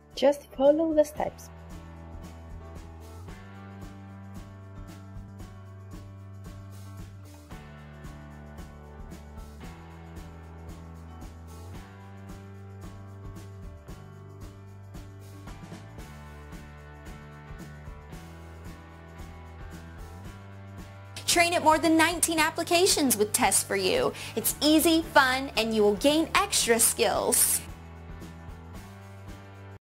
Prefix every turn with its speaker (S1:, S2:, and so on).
S1: Just follow the steps.
S2: Train at more than 19 applications with Tests for You. It's easy, fun, and you will gain extra skills.